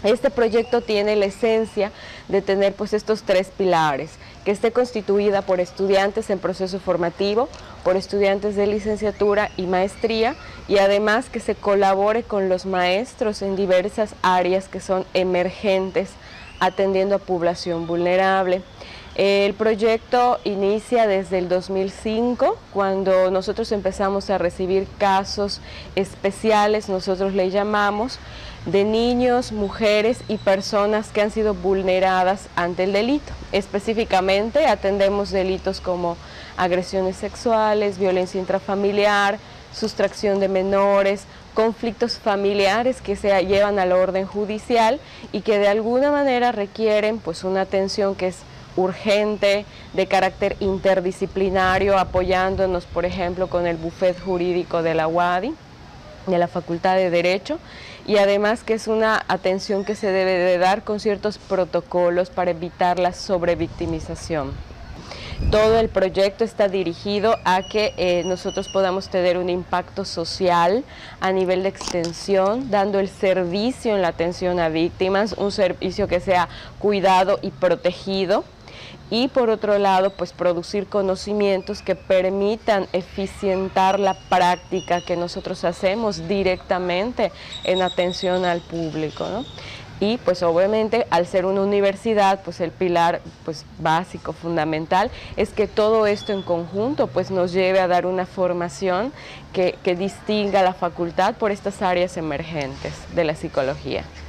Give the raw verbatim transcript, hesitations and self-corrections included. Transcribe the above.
Este proyecto tiene la esencia de tener pues estos tres pilares, que esté constituida por estudiantes en proceso formativo, por estudiantes de licenciatura y maestría, y además que se colabore con los maestros en diversas áreas que son emergentes, atendiendo a población vulnerable. El proyecto inicia desde el dos mil cinco, cuando nosotros empezamos a recibir casos especiales, nosotros le llamamos, de niños, mujeres y personas que han sido vulneradas ante el delito. Específicamente atendemos delitos como agresiones sexuales, violencia intrafamiliar, sustracción de menores, conflictos familiares que se llevan al orden judicial y que de alguna manera requieren pues una atención que es urgente, de carácter interdisciplinario, apoyándonos por ejemplo con el bufet jurídico de la U A D I, de la Facultad de Derecho, y además que es una atención que se debe de dar con ciertos protocolos para evitar la sobrevictimización. Todo el proyecto está dirigido a que eh, nosotros podamos tener un impacto social a nivel de extensión, dando el servicio en la atención a víctimas, un servicio que sea cuidado y protegido, y por otro lado pues producir conocimientos que permitan eficientar la práctica que nosotros hacemos directamente en atención al público, ¿no? Y pues obviamente al ser una universidad, pues el pilar pues básico, fundamental, es que todo esto en conjunto pues nos lleve a dar una formación que, que distinga a la facultad por estas áreas emergentes de la psicología.